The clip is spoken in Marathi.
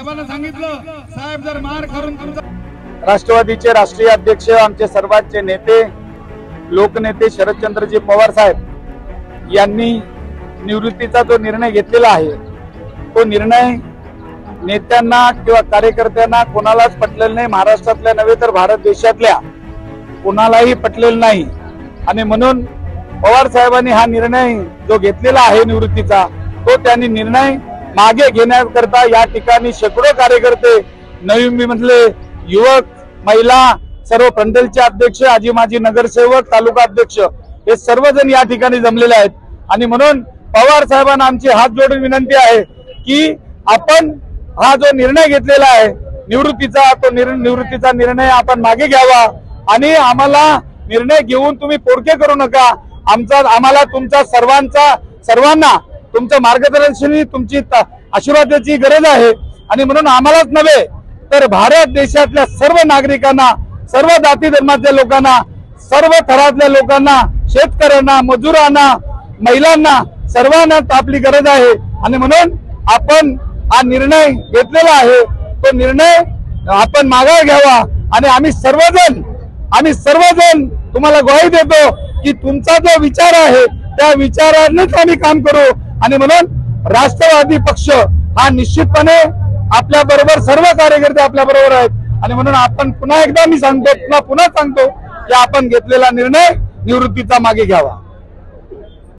साहेबांना सांगितलं, साहेब जर मार करून तुमचा राष्ट्रवादीचे राष्ट्रीय अध्यक्ष आमचे सर्वांचे नेते लोकनेते शरदचंद्रजी पवार साहेब यांनी निवृत्तीचा जो निर्णय घेतलेला आहे तो निर्णय नेत्यांना किंवा कार्यकर्त्यांना कोणालाच पटलेला नाही। महाराष्ट्रातल्या नव्हे तर भारत देशातल्या कोणालाही पटलेला नाही आणि म्हणून पवार साहेबांनी हा निर्णय जो घेतलेला आहे निवृत्तीचा तो त्यांनी निर्णय मागे घेण्याकरता या ठिकाणी शेकडो कार्यकर्ते नवी मुंबईमधले युवक महिला सर्व पंढलचे अध्यक्ष आजी माजी नगरसेवक तालुका अध्यक्ष हे सर्वजण या ठिकाणी जमलेले आहेत आणि म्हणून पवार साहेबांना आमची हात जोडून विनंती आहे की आपण हा जो निर्णय घेतलेला आहे निवृत्तीचा तो निवृत्तीचा निर्णय आपण मागे घ्यावा आणि आम्हाला निर्णय घेऊन तुम्ही पोरके करू नका। आम्हाला तुमचा सर्वांना तुमच्या मार्गदर्शनाची तुमची आशीर्वादाची गरज आहे आणि म्हणून आम्हालाच नव्हे तर भारत देशातल्या सर्व नागरिकांना सर्व जाती धर्माच्या लोकांना सर्व थरातल्या लोकांना शेतकऱ्यांना मजुरांना महिलांना सर्वांना आपली गरज आहे आणि म्हणून आपण हा निर्णय घेतलेला आहे तो निर्णय आपण मागे घ्यावा आणि आम्ही सर्वजण तुम्हाला ग्वाही देतो की तुमचा जो विचार आहे त्या विचारानेच आम्ही काम करू आणि म्हणून राष्ट्रवादी पक्ष हा निश्चितपणे आपल्या बरोबर सर्व कार्यकर्ते आपल्या बरोबर आहेत आणि म्हणून आपण पुन्हा एकदा मी सांगतो पुन्हा सांगतो की आपण घेतलेला निर्णय निवृत्तीचा मागे घ्यावा।